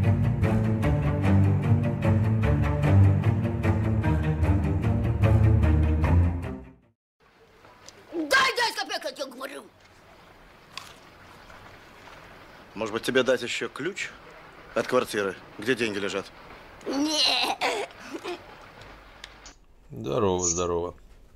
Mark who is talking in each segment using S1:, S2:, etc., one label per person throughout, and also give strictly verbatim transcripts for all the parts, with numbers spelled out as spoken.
S1: Дай десять копеек, я тебе говорю.
S2: Может быть, тебе дать еще ключ от квартиры, где деньги лежат?
S1: Не.
S3: Здорово, здорово.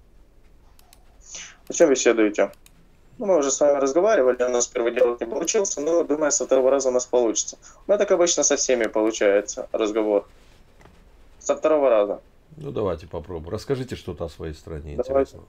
S4: О чем беседуете? Ну, мы уже с вами разговаривали, у нас первый диалог не получился, но, думаю, со второго раза у нас получится. Ну, так обычно со всеми получается разговор. Со второго раза.
S3: Ну, давайте попробуем. Расскажите что-то о своей стране
S4: Давайте.
S3: интересного.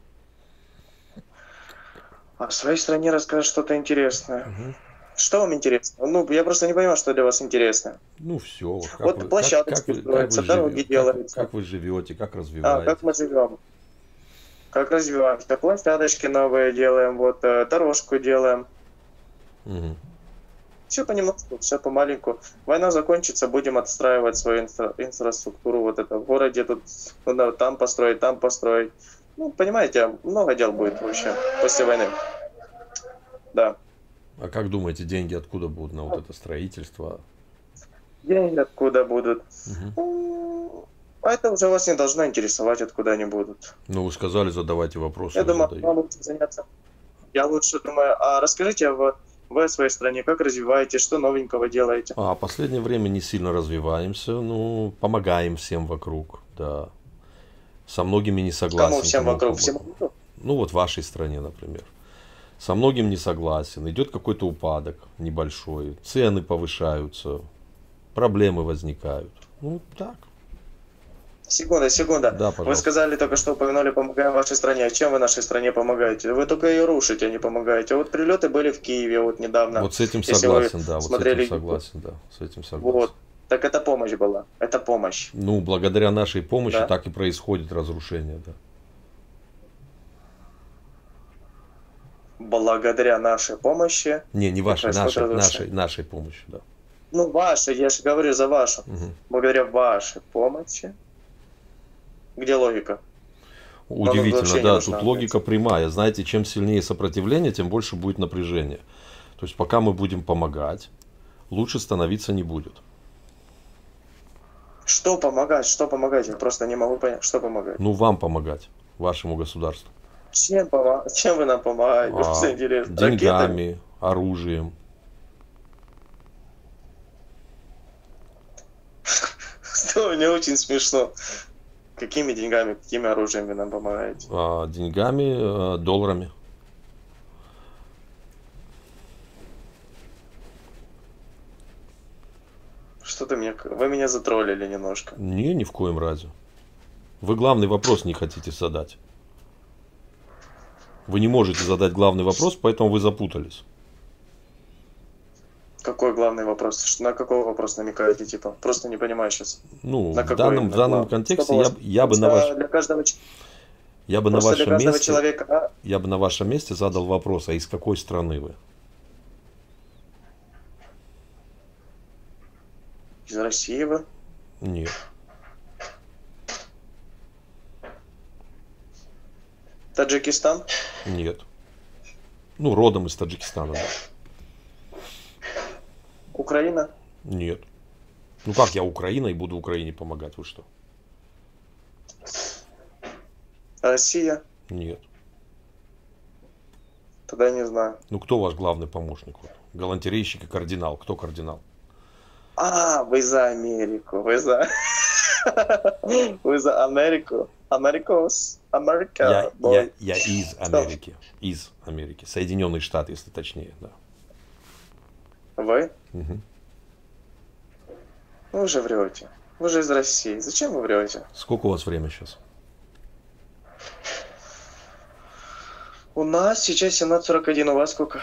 S4: О своей стране расскажешь что-то интересное.
S3: Угу.
S4: Что вам интересно? Ну, я просто не понимаю, что для вас интересно.
S3: Ну, все. Вот, как
S4: Вот
S3: вы,
S4: площадочки
S3: как, как вы,
S4: строятся,
S3: как вы
S4: дороги
S3: живете,
S4: делаются.
S3: Как, как вы живете, как
S4: А,
S3: развиваетесь.
S4: как мы живем? Как развиваемся? Площадочки новые делаем, вот, э, дорожку делаем.
S3: Угу.
S4: Все понемножку, все помаленьку. Война закончится, будем отстраивать свою инфра- инфраструктуру. Вот это в городе тут надо там построить, там построить. Ну, понимаете, много дел будет вообще после войны. Да.
S3: А как думаете, деньги откуда будут на вот это строительство?
S4: Деньги откуда будут?
S3: Угу.
S4: Ну, а это уже вас не должно интересовать, откуда они будут.
S3: Ну, вы сказали, задавайте вопросы.
S4: Я думаю,
S3: задаю.
S4: вам лучше заняться. Я лучше думаю, а расскажите вы, вы о своей стране, как развиваете, что новенького делаете?
S3: А, в последнее время не сильно развиваемся, ну, помогаем всем вокруг, да. Со многими не согласен.
S4: Кому всем
S3: кому-
S4: вокруг?
S3: кому-
S4: Всем вокруг?
S3: Ну, вот в вашей стране, например. Со многим не согласен. Идет какой-то упадок небольшой. Цены повышаются. Проблемы возникают. Ну, так.
S4: Секунда, секунда.
S3: Да,
S4: Вы
S3: пожалуйста.
S4: сказали только что, упомянули, помогаем вашей стране. А чем вы нашей стране помогаете? Вы только ее рушите, а не помогаете. Вот прилеты были в Киеве вот недавно.
S3: Вот с этим
S4: Если
S3: согласен,
S4: вы
S3: да. Вот с
S4: смотрели
S3: этим
S4: YouTube.
S3: согласен, да. С этим согласен.
S4: Вот. Так это помощь была. Это помощь.
S3: Ну, благодаря нашей помощи
S4: Да.
S3: так и происходит разрушение, да.
S4: Благодаря нашей помощи.
S3: Не, не вашей,
S4: происходит
S3: нашей,
S4: разрушение.
S3: нашей, нашей помощи, да.
S4: Ну, вашей, я же говорю за вашу.
S3: Мгм.
S4: Благодаря вашей помощи. Где логика?
S3: Удивительно,
S4: вообще не
S3: да,
S4: нужна,
S3: тут логика прямая. Знаете, чем сильнее сопротивление, тем больше будет напряжение. То есть пока мы будем помогать, лучше становиться не будет.
S4: Что помогать? Что помогать? Я просто не могу понять, что помогать.
S3: Ну, вам помогать, вашему государству.
S4: Чем, помо- Чем вы нам помогаете?
S3: А,
S4: Просто интересно. Ракетами?
S3: деньгами, оружием.
S4: Что, мне очень смешно. Какими деньгами, какими оружием вы нам помогаете?
S3: А, деньгами, э, долларами.
S4: Что-то меня... Вы меня затроллили немножко.
S3: Не, ни в коем разе. Вы главный вопрос не хотите задать. Вы не можете задать главный вопрос, поэтому вы запутались.
S4: Какой главный вопрос? Что, на какой вопрос намекаете, типа? Просто не понимаю сейчас.
S3: Ну,
S4: На
S3: в
S4: какой
S3: данном,
S4: именно
S3: в данном
S4: главный?
S3: контексте
S4: Чтобы у
S3: я,
S4: вас-
S3: я бы на
S4: просто
S3: ваш,
S4: Для каждого, ч-
S3: я бы на
S4: просто для
S3: вашем
S4: каждого
S3: месте,
S4: человека... а,
S3: я бы на вашем месте задал вопрос, а из какой страны вы?
S4: Из России вы?
S3: Нет.
S4: Таджикистан?
S3: Нет. Ну, родом из Таджикистана, да.
S4: Украина?
S3: Нет. Ну как я Украина и буду Украине помогать, вы что?
S4: Россия?
S3: Нет.
S4: Тогда не знаю.
S3: Ну кто ваш главный помощник? Вот? Галантерейщик и кардинал. Кто кардинал?
S4: А, вы за Америку. Вы за... Вы за Америку. Америкос. Америка.
S3: Я,
S4: boy.
S3: я, я из Америки. Из Америки. Соединенные Штаты, если точнее, да.
S4: Вы?
S3: Мгм.
S4: Вы же врете. Вы же из России. Зачем вы врете?
S3: Сколько у вас время сейчас?
S4: У нас сейчас семнадцать сорок один. У вас сколько?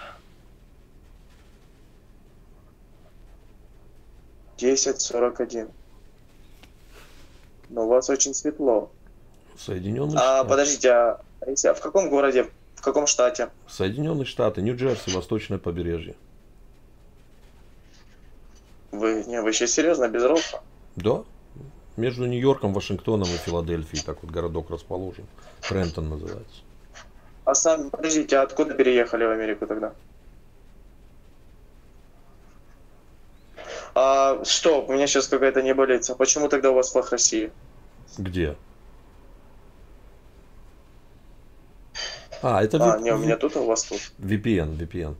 S4: десять сорок один. Но у вас очень светло.
S3: Соединенные
S4: А,
S3: Штаты.
S4: подождите, а если- а в каком городе? В каком штате?
S3: Соединенные Штаты, Нью-Джерси, Восточное побережье.
S4: Вы, не, вы сейчас серьезно, без рофла?
S3: Да. Между Нью-Йорком, Вашингтоном и Филадельфией. Так вот городок расположен. Трентон называется.
S4: А сами, подождите, а откуда переехали в Америку тогда? А что, у меня сейчас какая-то небылица. Почему тогда у вас флаг России?
S3: Где? А, это
S4: А,
S3: ви-
S4: не, у меня
S3: ви-
S4: тут, а у вас тут.
S3: ви пи эн, ви пи эн.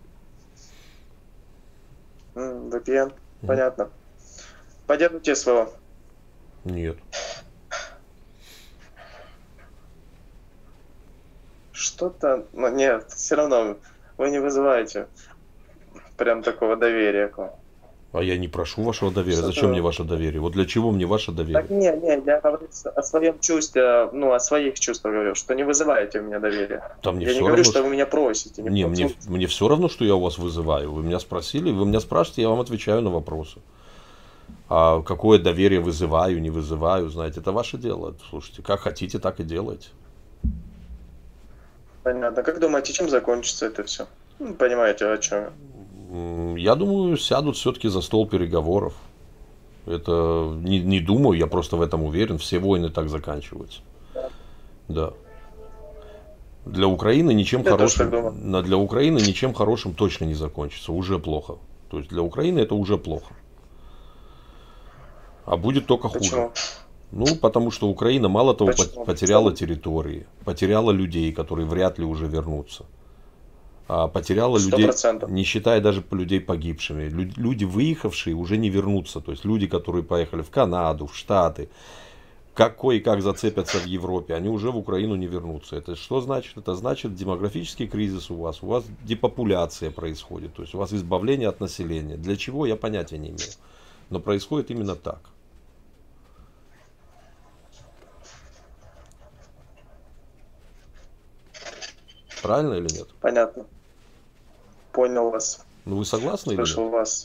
S4: М, ви пи эн, понятно. Поддержите своего.
S3: Нет.
S4: Что-то, ну, нет, все равно вы не вызываете прям такого доверия к вам.
S3: А я не прошу вашего доверия.
S4: Что-то-
S3: Зачем мне ваше доверие? Вот для чего мне ваше
S4: Так
S3: доверие?
S4: не, не, я говорю о своем чувстве, ну, о своих чувствах говорю, что не вызываете у меня доверия.
S3: Там мне
S4: Я не
S3: все
S4: говорю,
S3: равно,
S4: что вы меня просите.
S3: Не, мне,
S4: просто-
S3: мне все равно, что я у вас вызываю. Вы меня спросили, вы меня спрашиваете, я вам отвечаю на вопросы. А какое доверие вызываю, не вызываю, знаете, это ваше дело. Слушайте, как хотите, так и делайте.
S4: Понятно. Как думаете, чем закончится это все? Ну, понимаете, о чем я.
S3: М, Я думаю, сядут все-таки за стол переговоров. Это не, не думаю, я просто в этом уверен. Все войны так заканчиваются. Да. Для Украины ничем
S4: Я тоже
S3: хорошим,
S4: так думаю.
S3: на- для Украины ничем хорошим точно не закончится. Уже плохо. То есть для Украины это уже плохо. А будет только хуже.
S4: Почему?
S3: Ну, потому что Украина мало того
S4: Почему?
S3: пот- потеряла
S4: Что?
S3: территории, потеряла людей, которые вряд ли уже вернутся. А потеряла
S4: Сто
S3: людей,
S4: процентов.
S3: не считая даже людей погибшими. Лю- Люди, выехавшие, уже не вернутся. То есть люди, которые поехали в Канаду, в Штаты, какой и как зацепятся в Европе, они уже в Украину не вернутся. Это что значит? Это значит демографический кризис у вас, у вас депопуляция происходит, то есть у вас избавление от населения. Для чего, я понятия не имею. Но происходит именно так. Правильно или нет?
S4: Понятно. Понял вас.
S3: Ну вы согласны или нет?
S4: Слышал вас.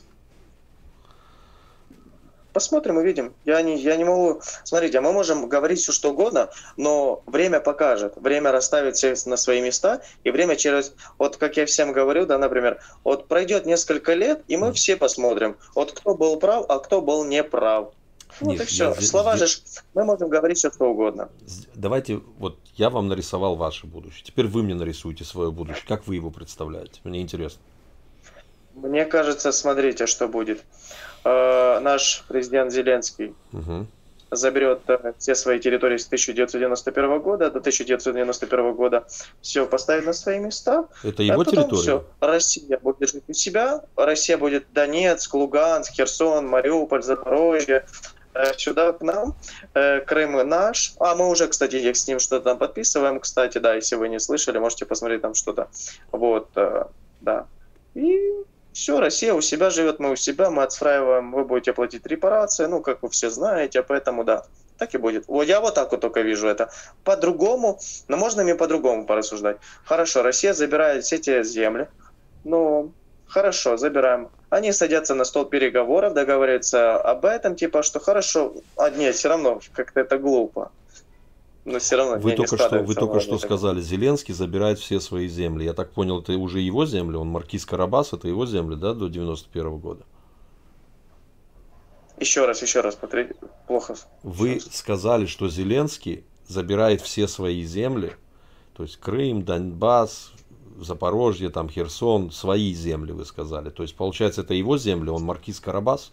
S4: Посмотрим, увидим. Я не, я не могу... Смотрите, мы можем говорить все что угодно, но время покажет. Время расставит всех на свои места, и время через... Вот как я всем говорю, да, например, вот пройдет несколько лет, и мы все посмотрим, вот кто был прав, а кто был не прав. Вот
S3: Нет,
S4: и все.
S3: я здесь-
S4: Слова
S3: здесь-
S4: же... ж- Мы можем говорить все что угодно.
S3: С- Давайте, вот я вам нарисовал ваше будущее. Теперь вы мне нарисуете свое будущее. Как вы его представляете? Мне интересно.
S4: Мне кажется, смотрите, что будет. Э, наш президент Зеленский
S3: Угу.
S4: заберет э, все свои территории с тысяча девятьсот девяносто первого года до тысяча девятьсот девяносто первого года, все поставит на свои места.
S3: Это
S4: А
S3: его
S4: потом
S3: территория?
S4: всё. Россия будет жить у себя, Россия будет Донецк, Луганск, Херсон, Мариуполь, Запорожье, э, сюда к нам, Э, Крым наш. А мы уже, кстати, с ним что-то там подписываем, кстати, да, если вы не слышали, можете посмотреть там что-то. Вот, э, да. И все, Россия у себя живет, мы у себя, мы отстраиваем, вы будете платить репарации, ну, как вы все знаете, поэтому да, так и будет. Вот я вот так вот только вижу это. По-другому, но можно мне по-другому порассуждать. Хорошо, Россия забирает все эти земли, ну, хорошо, забираем. Они садятся на стол переговоров, договариваются об этом, типа, что хорошо, а нет, все равно как-то это глупо. Но все равно
S3: Вы
S4: не,
S3: только
S4: не
S3: что, вы
S4: складывается
S3: только
S4: в
S3: что
S4: голове.
S3: сказали, Зеленский забирает все свои земли. Я так понял, это уже его земли, он маркиз Карабас, это его земли, да, до девяносто первого года?
S4: Еще раз, еще раз, смотрите, плохо.
S3: Вы сказали, что Зеленский забирает все свои земли, то есть Крым, Донбасс, Запорожье, там Херсон, свои земли, вы сказали. То есть, получается, это его земли, он маркиз Карабас?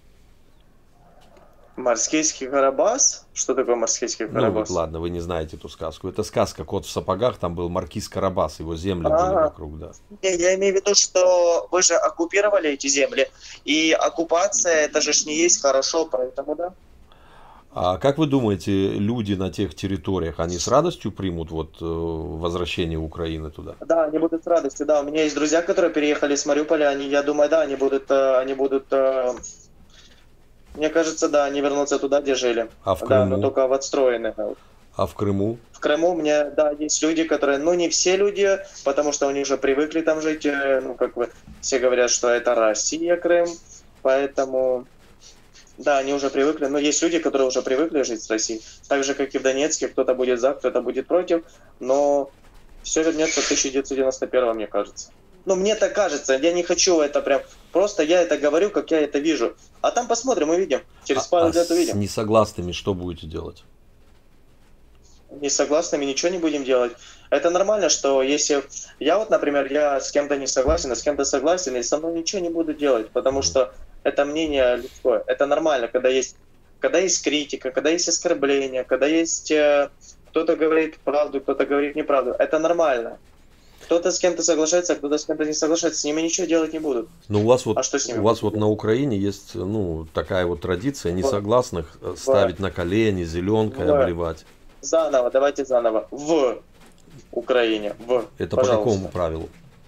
S4: Морскийский Карабас? Что такое Морскийский
S3: Ну,
S4: Карабас?
S3: вот, ладно, вы не знаете эту сказку. Это сказка «Кот в сапогах», там был маркиз Карабас, его земли
S4: А.
S3: были вокруг, да.
S4: Не, я имею в виду, что вы же оккупировали эти земли, и оккупация, это же ж не есть хорошо, поэтому да.
S3: А как вы думаете, люди на тех территориях, они с радостью примут вот э, возвращение Украины туда?
S4: Да, они будут с радостью, да. У меня есть друзья, которые переехали с Мариуполя, они, я думаю, да, они будут, э, они будут, э, мне кажется, да, они вернутся туда, где жили.
S3: А в
S4: Да, но
S3: Крыму?
S4: только в отстроенных.
S3: А в Крыму?
S4: В Крыму у меня, да, есть люди, которые, ну, не все люди, потому что они уже привыкли там жить, э, ну, как бы, все говорят, что это Россия, Крым, поэтому, да, они уже привыкли, но есть люди, которые уже привыкли жить с Россией, так же, как и в Донецке, кто-то будет за, кто-то будет против, но все вернется в тысяча девятьсот девяносто первом, мне кажется. Ну, мне так кажется, я не хочу это прям, просто я это говорю, как я это вижу, а там посмотрим, увидим, через
S3: А,
S4: пару
S3: а
S4: лет
S3: с
S4: увидим.
S3: несогласными что будете делать?
S4: Не согласными ничего не будем делать. Это нормально, что если я вот, например, я с кем-то не согласен, а с кем-то согласен, и со мной ничего не буду делать, потому что это мнение людское. Это нормально, когда есть, когда есть критика, когда есть оскорбление, когда есть э, кто-то говорит правду, кто-то говорит неправду. Это нормально. Кто-то с кем-то соглашается, а кто-то с кем-то не соглашается. С ними ничего делать не будут.
S3: Но у вас вот,
S4: А что с ними
S3: у вас
S4: будет?
S3: вот на Украине есть, ну, такая вот традиция несогласных
S4: Вот.
S3: ставить на колени, зеленкой
S4: Вот.
S3: обливать.
S4: Заново, давайте заново. В Украине. В.
S3: Это
S4: Пожалуйста.
S3: по какому правилу?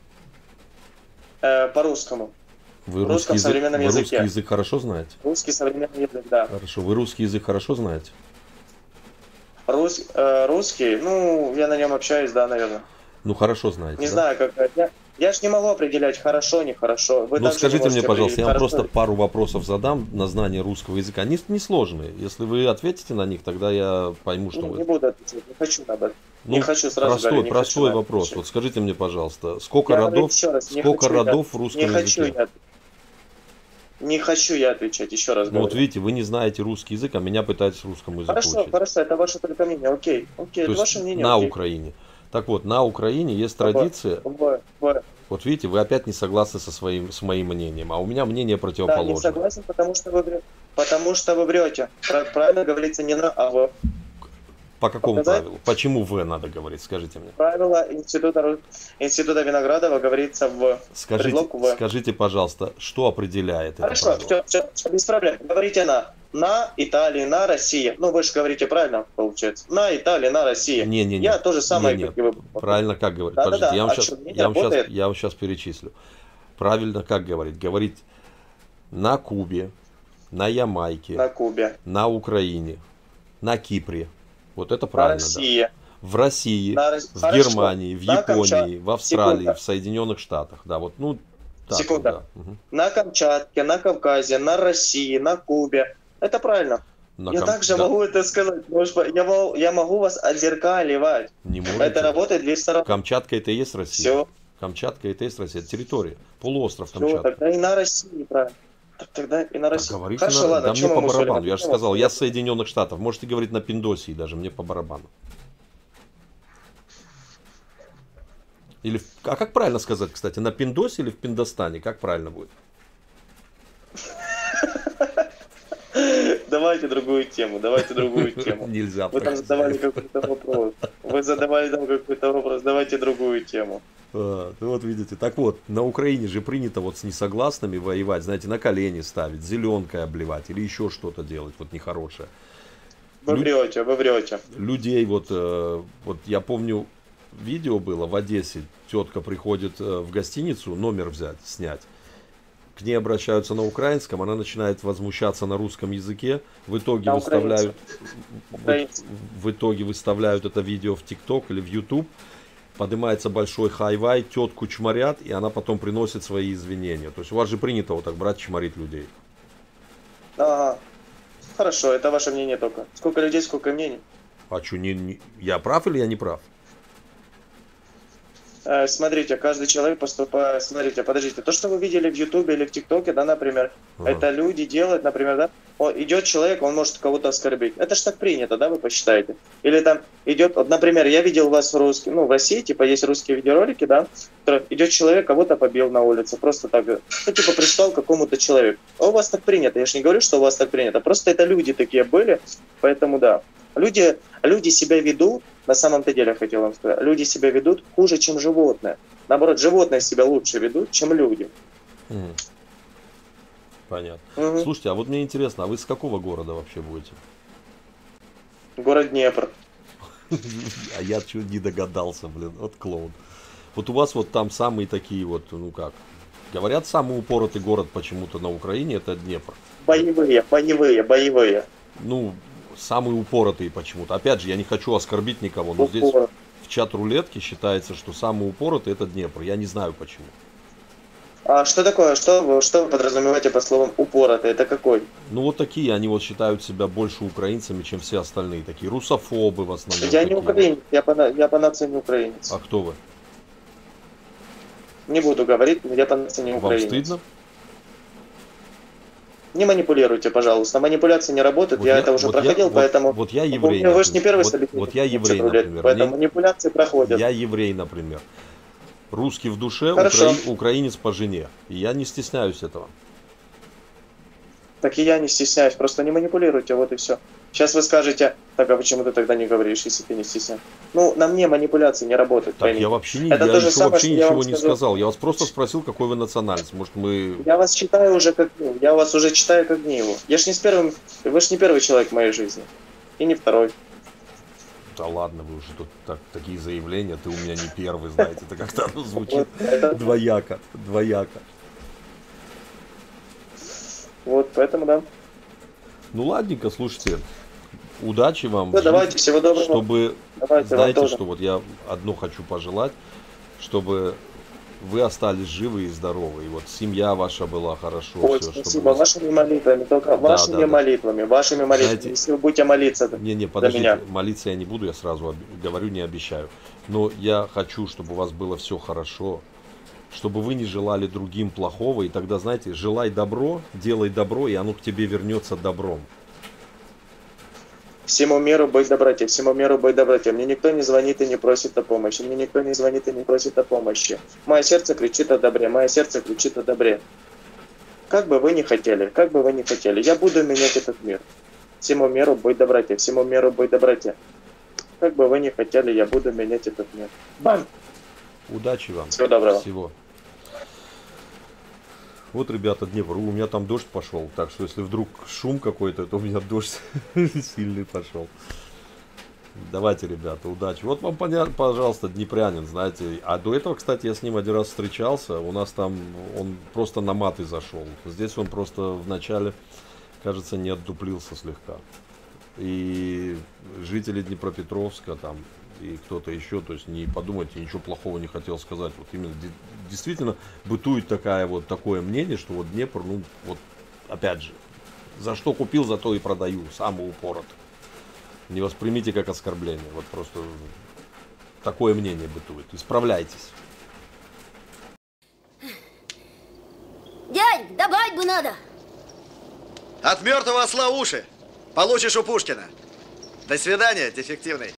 S4: Э, по-русскому.
S3: Вы
S4: В
S3: русский
S4: русском
S3: язык,
S4: современном
S3: вы
S4: языке.
S3: русский язык хорошо знаете?
S4: Русский современный язык, да.
S3: Хорошо. Вы русский язык хорошо знаете?
S4: Рус, э, русский, ну, я на нем общаюсь, да, наверное.
S3: Ну, хорошо знаете.
S4: Не
S3: да?
S4: знаю, как. Я, я ж не могу определять, хорошо, нехорошо. Вы
S3: Ну,
S4: также
S3: скажите
S4: не
S3: мне,
S4: можете
S3: пожалуйста, я вам
S4: определить,
S3: просто
S4: хорошо.
S3: пару вопросов задам на знание русского языка. Они несложные. Если вы ответите на них, тогда я пойму, что
S4: Не,
S3: вы...
S4: не буду отвечать, не хочу об этом.
S3: Ну,
S4: не хочу, сразу
S3: простой,
S4: говорю, не
S3: простой
S4: хочу на это
S3: вопрос.
S4: отвечать.
S3: Вот скажите мне, пожалуйста, сколько
S4: Я говорю
S3: родов,
S4: еще раз, не
S3: сколько
S4: хочу я-
S3: родов в русском
S4: Не хочу
S3: языке?
S4: я. Не хочу я отвечать, еще раз
S3: Ну, вот
S4: говорю.
S3: видите, вы не знаете русский язык, а меня пытаетесь русскому языку
S4: Хорошо,
S3: учить.
S4: хорошо, это ваше только мнение, окей. Окей,
S3: То
S4: это
S3: есть
S4: ваше мнение.
S3: на
S4: окей.
S3: Украине. Так вот, на Украине есть
S4: Вот.
S3: традиция.
S4: В, в.
S3: Вот видите, вы опять не согласны со своим, с моим мнением, а у меня мнение
S4: Да, не
S3: противоположное.
S4: согласен, потому что вы врете. Потому что вы врете. Пра- Правильно говорится не на, а в.
S3: По какому
S4: Показать?
S3: правилу? Почему «в» надо говорить? Скажите мне.
S4: Правило института, Ру- института Виноградова говорится в.
S3: Скажите,
S4: Предлог «в».
S3: скажите, пожалуйста, что определяет это
S4: Хорошо,
S3: правило?
S4: все, все, без проблем. Говорите на. На Италии, на России. Ну, вы же говорите правильно, получается. На Италии, на России.
S3: Не-не-не.
S4: Я то же самое,
S3: Не-не.
S4: как и вы.
S3: Правильно как говорить?
S4: Да-да-да.
S3: Подождите, я вам,
S4: А
S3: сейчас,
S4: что, не
S3: я, вам сейчас,
S4: работает?
S3: я вам сейчас перечислю. Правильно как говорить? Говорить на Кубе, на Ямайке,
S4: На Кубе.
S3: на Украине, на Кипре. Вот это
S4: На
S3: правильно, да.
S4: России.
S3: В России,
S4: На Рос-
S3: в
S4: Хорошо.
S3: Германии, в
S4: На
S3: Японии,
S4: Камчат-
S3: в Австралии,
S4: Секунда.
S3: в Соединенных Штатах. Да, вот, ну, так
S4: Секунда.
S3: вот, да. Мгм.
S4: На Камчатке, на Кавказе, на России, на Кубе. Это правильно.
S3: На
S4: я
S3: Кам-
S4: также
S3: да,
S4: могу это сказать. потому что Я могу, я могу вас отзеркаливать.
S3: не можете.
S4: Это работает две стороны.
S3: Камчатка это и есть Россия.
S4: Все,
S3: Камчатка это и есть Россия. Это территория. Полуостров
S4: все,
S3: Камчатка.
S4: тогда и на России, правильно. Так тогда и на
S3: Так
S4: России.
S3: говорите,
S4: Хорошо,
S3: на-
S4: ладно,
S3: да мне
S4: чему
S3: по
S4: мы спорим?
S3: барабану. Я же
S4: Чему?
S3: сказал, я с Соединенных Штатов. Можете говорить на Пиндосии даже, мне по барабану. Или, в- а как правильно сказать, кстати, на Пиндосе или в Пиндостане? Как правильно будет?
S4: Давайте другую тему, давайте другую тему.
S3: Нельзя.
S4: Вы там
S3: так
S4: задавали
S3: сделать.
S4: какой-то вопрос. Вы задавали там какой-то вопрос, давайте другую тему.
S3: А, ну вот видите, так вот, на Украине же принято вот с несогласными воевать, знаете, на колени ставить, зеленкой обливать или еще что-то делать, вот нехорошее.
S4: Вы
S3: Лю-
S4: врете, вы врете.
S3: Людей вот, э, вот я помню, видео было в Одессе, тетка приходит э, в гостиницу номер взять, снять. К ней обращаются на украинском, она начинает возмущаться на русском языке, в итоге
S4: На
S3: выставляют, в,
S4: Украинцам.
S3: в итоге выставляют это видео в ТикТок или в Ютуб, поднимается большой хай-вай, тетку чморят, и она потом приносит свои извинения. То есть у вас же принято вот так брать, чморить людей.
S4: Ага. Хорошо, это ваше мнение только. Сколько людей, сколько мнений.
S3: А что, не, не- я прав или я не прав?
S4: Э, Смотрите, каждый человек поступает... Смотрите, подождите. То, что вы видели в Ютубе или в ТикТоке, да, например,
S3: Ага.
S4: это люди делают, например, да, о, идет человек, он может кого-то оскорбить. Это ж так принято, да, вы посчитаете? Или там идет, вот, например, я видел вас в русском, ну, в России, типа, есть русские видеоролики, да, который идет человек, кого-то побил на улице, просто так, ну, типа, пристал к какому-то человеку. А у вас так принято, я же не говорю, что у вас так принято, просто это люди такие были, поэтому, да. Люди, люди себя ведут, на самом-то деле, я хотел вам сказать, люди себя ведут хуже, чем животные. Наоборот, животные себя лучше ведут, чем люди.
S3: Мгм. Понятно.
S4: Мгм.
S3: Слушайте, а вот мне интересно, а вы с какого города вообще будете?
S4: Город Днепр.
S3: А я чуть не догадался, блин, вот клоун. Вот у вас вот там самые такие вот, ну как, говорят, самый упоротый город почему-то на Украине это Днепр.
S4: Боевые, боевые, боевые.
S3: Ну, самый упоротый почему-то. Опять же, я не хочу оскорбить никого, но здесь
S4: Упор.
S3: в чат рулетки считается, что самый упоротый это Днепр. Я не знаю почему.
S4: А что такое? Что вы, что вы подразумеваете по словам упоротый? Это какой?
S3: Ну вот такие, они вот считают себя больше украинцами, чем все остальные. Такие русофобы в основном.
S4: Я не
S3: такие.
S4: украинец, я по, на- я по нации не украинец.
S3: А кто вы?
S4: Не буду говорить, но я по нации не
S3: Вам
S4: украинец.
S3: стыдно?
S4: Не манипулируйте, пожалуйста. Манипуляции не работают,
S3: Вот
S4: я,
S3: я-
S4: это уже
S3: вот я-
S4: проходил,
S3: вот-
S4: поэтому...
S3: вот я
S4: Вы-
S3: еврей,
S4: Вы же не
S3: например.
S4: первый
S3: Вот-
S4: собеседник.
S3: вот я
S4: в
S3: еврей,
S4: чат-рулетке,
S3: например.
S4: Поэтому
S3: Мне-
S4: манипуляции проходят.
S3: Я еврей, например. Русский в душе,
S4: Хорошо.
S3: укра- украинец по жене. И я не стесняюсь этого.
S4: Так и я не стесняюсь, просто не манипулируйте, вот и все. Сейчас вы скажете, так а почему ты тогда не говоришь, если ты не стесняешься? Ну, на мне манипуляции не работают.
S3: Так,
S4: поймите.
S3: я вообще, не,
S4: Это
S3: я
S4: то же
S3: еще
S4: самое,
S3: вообще
S4: что я вам
S3: ничего не
S4: сказал.
S3: сказал. Я вас просто спросил, какой вы национальность. Может, мы...
S4: Я вас читаю уже как ну, я вас уже читаю как Гневу. Я ж не с первым, вы ж не первый человек в моей жизни. И не второй.
S3: Да ладно, вы уже тут так, такие заявления, ты у меня не первый, знаете, это как-то оно звучит
S4: Вот, это-
S3: двояко, двояко.
S4: вот, поэтому да.
S3: Ну ладненько, слушайте, удачи вам,
S4: Ну, давайте, всего доброго.
S3: чтобы,
S4: Давайте, вам
S3: знаете,
S4: тоже.
S3: что вот я одно хочу пожелать, чтобы вы остались живы и здоровы, и вот семья ваша была хорошо,
S4: Ой,
S3: все,
S4: спасибо,
S3: чтобы... вас-
S4: вашими молитвами, только
S3: Да,
S4: вашими
S3: да, да.
S4: молитвами, вашими молитвами.
S3: Знаете-
S4: Если вы будете молиться,
S3: Не-не,
S4: меня.
S3: подождите, молиться я не буду, я сразу об- говорю, не обещаю. Но я хочу, чтобы у вас было все хорошо, чтобы вы не желали другим плохого, и тогда, знаете, желай добро, делай добро, и оно к тебе вернется добром.
S4: Всему миру быть доброте, всему миру быть доброте. Мне никто не звонит и не просит о помощи. Мне никто не звонит и не просит о помощи. Мое сердце кричит о добре, мое сердце кричит о добре. Как бы вы ни хотели, как бы вы ни хотели, я буду менять этот мир. Всему миру быть доброте, всему миру быть доброте. Как бы вы ни хотели, я буду менять этот мир. Бам!
S3: Удачи вам.
S4: Всего доброго.
S3: Всего. Вот, ребята, Днепр, у меня там дождь пошел, так что если вдруг шум какой-то, то у меня дождь сильный пошел. Давайте, ребята, удачи. Вот вам, поня- пожалуйста, днепрянин, знаете. А до этого, кстати, я с ним один раз встречался. У нас там он просто на маты зашел. Здесь он просто вначале, кажется, не отдуплился слегка. И жители Днепропетровска там и кто-то еще, то есть не подумайте, ничего плохого не хотел сказать. Вот именно де- действительно бытует такая вот такое мнение, что вот Днепр, ну вот опять же, за что купил, за то и продаю, самый упорот. Не воспримите как оскорбление, вот просто такое мнение бытует. Исправляйтесь.
S1: Дядь, добавить бы надо.
S2: От мертвого осла уши получишь у Пушкина. До свидания, дефективный.